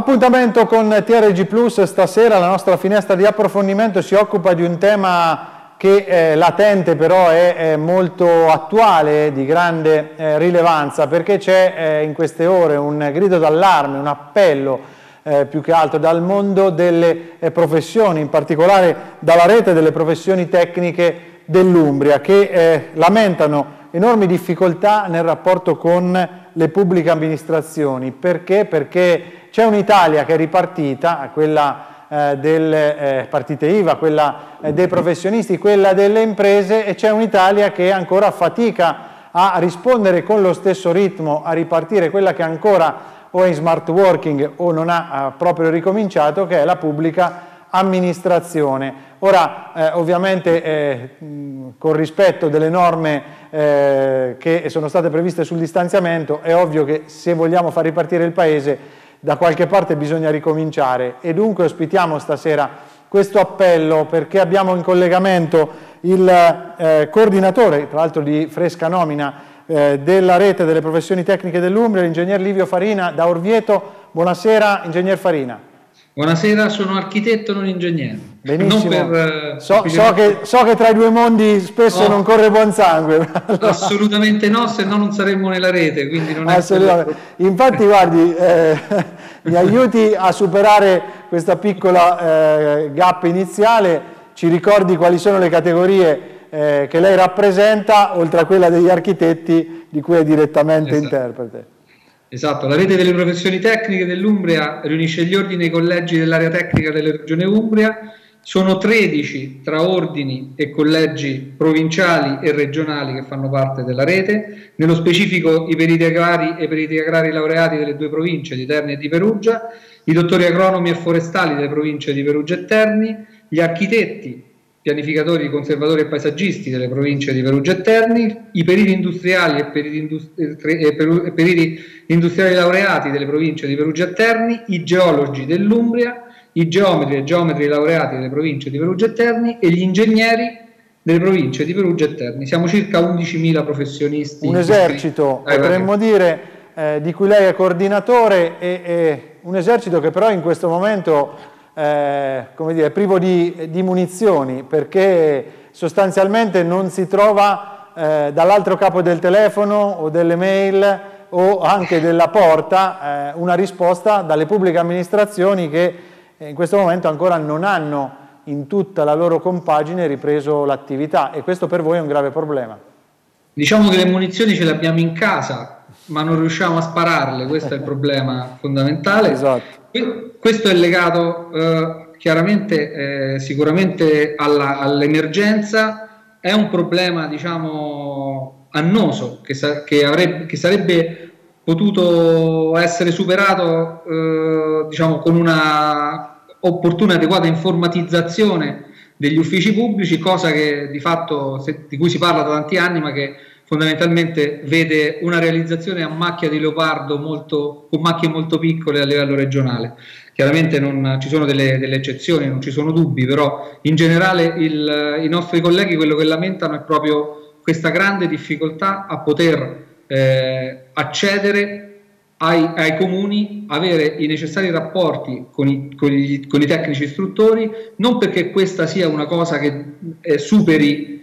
Appuntamento con TRG Plus. Stasera la nostra finestra di approfondimento si occupa di un tema che è latente, però è molto attuale, di grande rilevanza, perché c'è in queste ore un grido d'allarme, un appello più che altro dal mondo delle professioni, in particolare dalla rete delle professioni tecniche dell'Umbria, che lamentano enormi difficoltà nel rapporto con le pubbliche amministrazioni. Perché? Perché c'è un'Italia che è ripartita, quella delle partite IVA, quella dei professionisti, quella delle imprese, e c'è un'Italia che ancora fatica a rispondere con lo stesso ritmo, a ripartire quella che ancora o è in smart working o non ha proprio ricominciato, che è la pubblica amministrazione. Ora, ovviamente con rispetto delle norme che sono state previste sul distanziamento, è ovvio che se vogliamo far ripartire il Paese da qualche parte bisogna ricominciare, e dunque ospitiamo stasera questo appello perché abbiamo in collegamento il coordinatore, tra l'altro di fresca nomina, della rete delle professioni tecniche dell'Umbria, l'ingegner Livio Farina da Orvieto. Buonasera, ingegner Farina. Buonasera, sono architetto, non ingegnere. Benissimo. So che tra i due mondi spesso non corre buon sangue. Assolutamente no, se no non saremmo nella rete, quindi non è assolutamente. Infatti, guardi, mi aiuti a superare questa piccola gap iniziale, ci ricordi quali sono le categorie che lei rappresenta, oltre a quella degli architetti di cui è direttamente interprete. Esatto, la rete delle professioni tecniche dell'Umbria riunisce gli ordini e i collegi dell'area tecnica della regione Umbria. Sono 13 tra ordini e collegi provinciali e regionali che fanno parte della rete, nello specifico i periti agrari e periti agrari laureati delle due province di Terni e di Perugia, i dottori agronomi e forestali delle province di Perugia e Terni, gli architetti, pianificatori, conservatori e paesaggisti delle province di Perugia e Terni, i periti industriali e periti industriali laureati delle province di Perugia e Terni, i geologi dell'Umbria, i geometri e geometri laureati delle province di Perugia e Terni e gli ingegneri delle province di Perugia e Terni. Siamo circa 11.000 professionisti. Un esercito, potremmo dire, di cui lei è coordinatore, e un esercito che però in questo momento come dire, è privo di munizioni, perché sostanzialmente non si trova dall'altro capo del telefono o delle mail o anche della porta una risposta dalle pubbliche amministrazioni, che in questo momento ancora non hanno in tutta la loro compagine ripreso l'attività, e questo per voi è un grave problema. Diciamo che le munizioni ce le abbiamo in casa, ma non riusciamo a spararle, questo è il problema fondamentale. Esatto. Questo è legato chiaramente sicuramente all'emergenza, è un problema, diciamo, annoso che sarebbe potuto essere superato diciamo, con una opportuna e adeguata informatizzazione degli uffici pubblici, cosa che di fatto di cui si parla da tanti anni, ma che fondamentalmente vede una realizzazione a macchia di leopardo, con macchie molto piccole a livello regionale. Chiaramente non ci sono delle eccezioni, non ci sono dubbi, però in generale i nostri colleghi quello che lamentano è proprio questa grande difficoltà a poter accedere ai comuni, avere i necessari rapporti con i tecnici istruttori, non perché questa sia una cosa che superi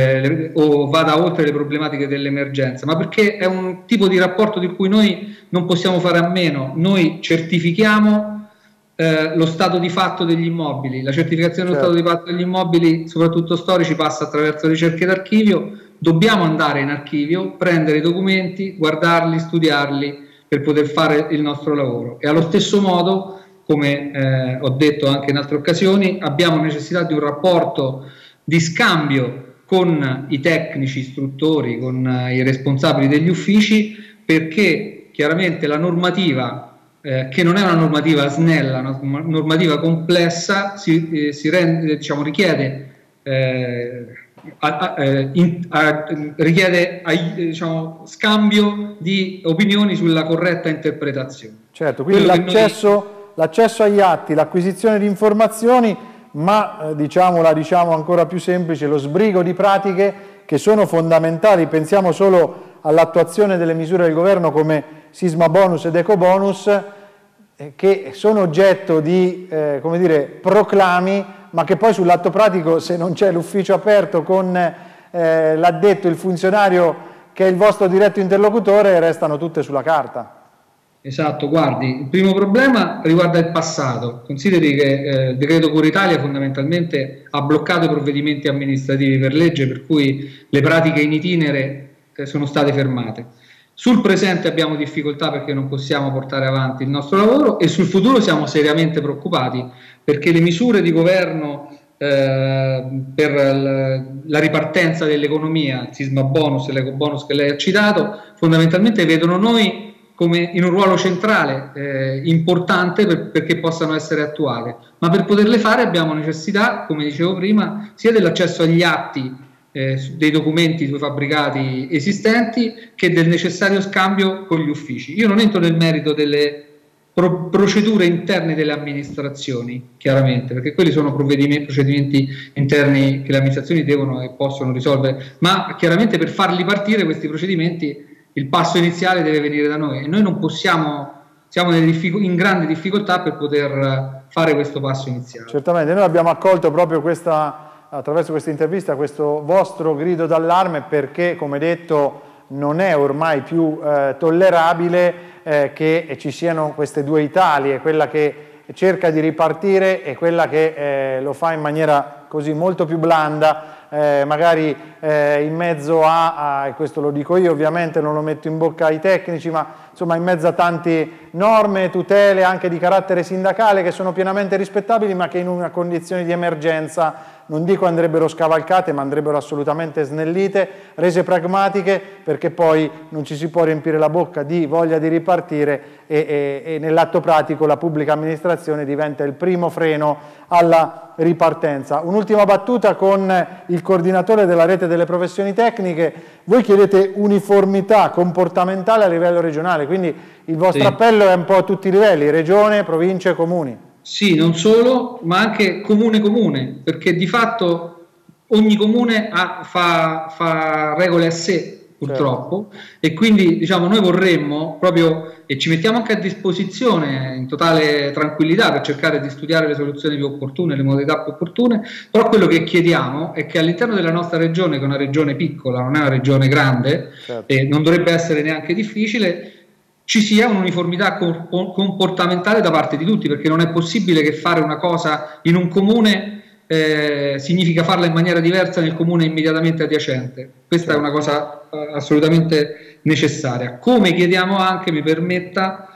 o vada oltre le problematiche dell'emergenza, ma perché è un tipo di rapporto di cui noi non possiamo fare a meno. Noi certifichiamo lo stato di fatto degli immobili, la certificazione dello stato di fatto degli immobili, soprattutto storici, passa attraverso ricerche d'archivio. Dobbiamo andare in archivio, prendere i documenti, guardarli, studiarli per poter fare il nostro lavoro, e allo stesso modo, come ho detto anche in altre occasioni, abbiamo necessità di un rapporto di scambio con i tecnici istruttori, con i responsabili degli uffici, perché chiaramente la normativa, che non è una normativa snella, una normativa complessa, richiede diciamo, scambio di opinioni sulla corretta interpretazione. Certo, quindi l'accesso agli atti, l'acquisizione di informazioni, ma diciamo ancora più semplice, lo sbrigo di pratiche che sono fondamentali. Pensiamo solo all'attuazione delle misure del governo come sisma bonus ed eco bonus, che sono oggetto di come dire, proclami, ma che poi sull'atto pratico, se non c'è l'ufficio aperto con l'addetto, il funzionario che è il vostro diretto interlocutore, restano tutte sulla carta. Esatto, guardi, il primo problema riguarda il passato. Consideri che il decreto Cura Italia fondamentalmente ha bloccato i provvedimenti amministrativi per legge, per cui le pratiche in itinere sono state fermate. Sul presente abbiamo difficoltà perché non possiamo portare avanti il nostro lavoro, e sul futuro siamo seriamente preoccupati perché le misure di governo per la ripartenza dell'economia, il sisma bonus e l'eco bonus che lei ha citato, fondamentalmente vedono noi come in un ruolo centrale importante perché possano essere attuate, ma per poterle fare abbiamo necessità, come dicevo prima, sia dell'accesso agli atti dei documenti sui fabbricati esistenti che del necessario scambio con gli uffici. Io non entro nel merito delle procedure interne delle amministrazioni, chiaramente, perché quelli sono procedimenti interni che le amministrazioni devono e possono risolvere, ma chiaramente per farli partire questi procedimenti il passo iniziale deve venire da noi, e noi non possiamo, siamo in grande difficoltà per poter fare questo passo iniziale. Certamente, noi abbiamo accolto proprio attraverso questa intervista questo vostro grido d'allarme, perché, come detto, non è ormai più tollerabile che ci siano queste due Italie, quella che cerca di ripartire e quella che lo fa in maniera così molto più blanda, magari in mezzo e questo lo dico io, ovviamente non lo metto in bocca ai tecnici, ma insomma in mezzo a tante norme, tutele anche di carattere sindacale che sono pienamente rispettabili, ma che in una condizione di emergenza non dico andrebbero scavalcate, ma andrebbero assolutamente snellite, rese pragmatiche, perché poi non ci si può riempire la bocca di voglia di ripartire e nell'atto pratico la pubblica amministrazione diventa il primo freno alla ripartenza. Un'ultima battuta con il coordinatore della rete delle professioni tecniche. Voi chiedete uniformità comportamentale a livello regionale, quindi il vostro appello è un po' a tutti i livelli, regione, province, comuni. Sì, non solo, ma anche comune, perché di fatto ogni comune fa regole a sé, purtroppo, certo. E quindi diciamo noi vorremmo proprio, e ci mettiamo anche a disposizione in totale tranquillità per cercare di studiare le soluzioni più opportune, le modalità più opportune, però quello che chiediamo è che all'interno della nostra regione, che è una regione piccola, non è una regione grande, certo. E non dovrebbe essere neanche difficile, ci sia un'uniformità comportamentale da parte di tutti, perché non è possibile che fare una cosa in un comune significa farla in maniera diversa nel comune immediatamente adiacente. Questa è una cosa assolutamente necessaria. Come chiediamo anche, mi permetta,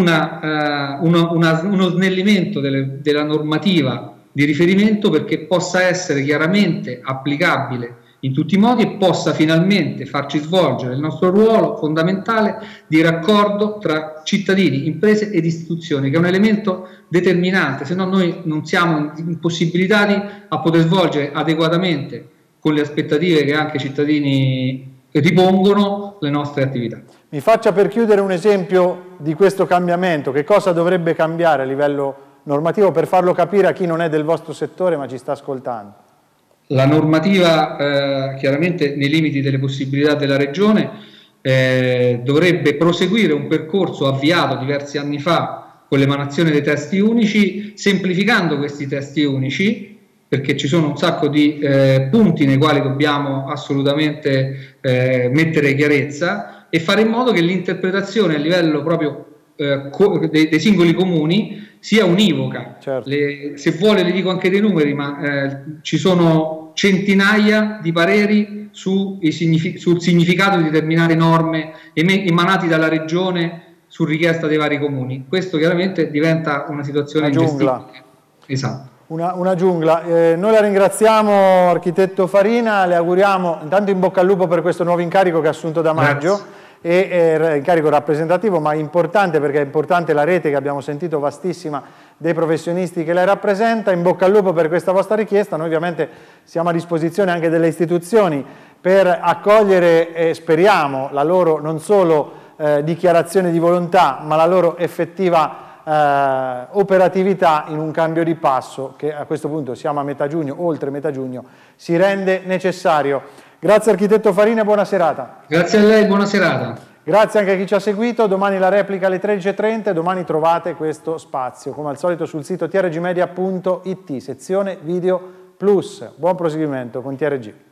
uno snellimento della normativa di riferimento perché possa essere chiaramente applicabile in tutti i modi e possa finalmente farci svolgere il nostro ruolo fondamentale di raccordo tra cittadini, imprese ed istituzioni, che è un elemento determinante, se no noi non siamo impossibilitati a poter svolgere adeguatamente, con le aspettative che anche i cittadini ripongono, le nostre attività. Mi faccia per chiudere un esempio di questo cambiamento, che cosa dovrebbe cambiare a livello normativo per farlo capire a chi non è del vostro settore ma ci sta ascoltando. La normativa chiaramente nei limiti delle possibilità della Regione dovrebbe proseguire un percorso avviato diversi anni fa con l'emanazione dei testi unici, semplificando questi testi unici, perché ci sono un sacco di punti nei quali dobbiamo assolutamente mettere chiarezza e fare in modo che l'interpretazione a livello proprio dei singoli comuni sia univoca. Certo. Se vuole le dico anche dei numeri, ma ci sono centinaia di pareri sul significato di determinate norme emanati dalla Regione su richiesta dei vari comuni. Questo chiaramente diventa una situazione ingestibile. Esatto. Una giungla. Noi la ringraziamo, architetto Farina, le auguriamo intanto in bocca al lupo per questo nuovo incarico che ha assunto da maggio. Grazie. Incarico rappresentativo, ma importante, perché è importante la rete che abbiamo sentito vastissima dei professionisti che lei rappresenta. In bocca al lupo per questa vostra richiesta. Noi ovviamente siamo a disposizione anche delle istituzioni per accogliere, speriamo, la loro non solo dichiarazione di volontà, ma la loro effettiva operatività in un cambio di passo che a questo punto siamo a metà giugno, oltre metà giugno, si rende necessario. Grazie architetto Farina e buona serata. Grazie a lei, buona serata. Grazie anche a chi ci ha seguito, domani la replica alle 13:30 e domani trovate questo spazio, come al solito sul sito trgmedia.it, sezione Video Plus. Buon proseguimento con TRG.